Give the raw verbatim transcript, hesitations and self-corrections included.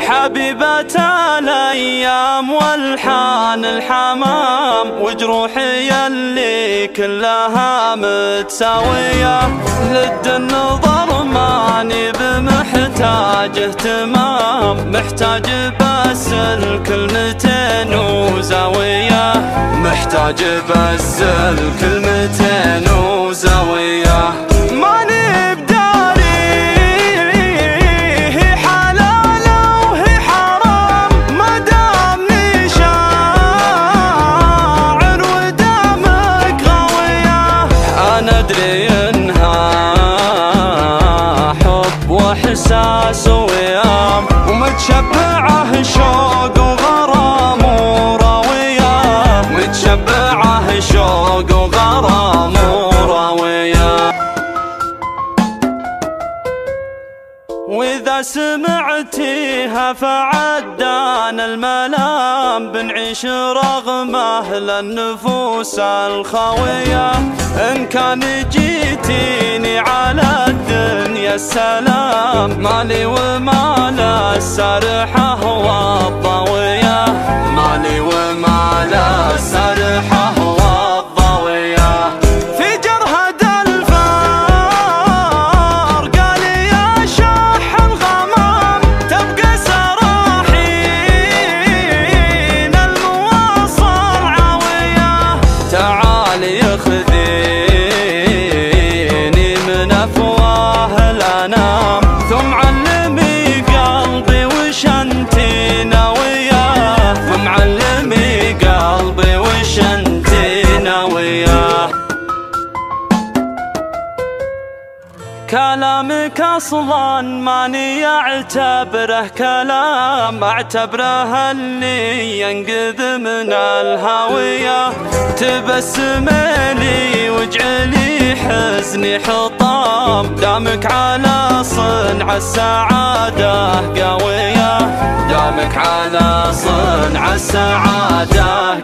حبيبة الأيام والحان الحمام، وجروحي اللي كلها متساوية. لد النظر ماني بمحتاج اهتمام، محتاج بس الكلمتين وزاوية، محتاج بس الكلمتين وزاوية. ماني بداري هي حلال وهي حرام، ما دامني شاعر ودمك غاوية. أنا أدري إنها حب وإحساس ويام، ومتشبعه شوق وغرام وراوية، متشبعه شوق وغرام وراوية. وإذا سمعتيها فعدان الملام، بنعيش رغمه للنفوس الخاوية. إن كان جيتيني على الدنيا السلام، مالي ومال السرحة والضوية، مالي ومال السرحة والضوية. في جرهد الفار قال يا شح الغمام، تبقى سراحين المواصل عاوية. تعالي خذيني من أفواه الأنام، ثم علمي قلبي وش انتي ناوية، ثم علمي قلبي وش انتي ناوية. كلامك اصلا ماني اعتبره كلام، اعتبره اللي ينقذ من الهاوية. تبسمي لي واجعلي حزني حطام، دامك على صنع السعادة قوية، دامك على صنع السعادة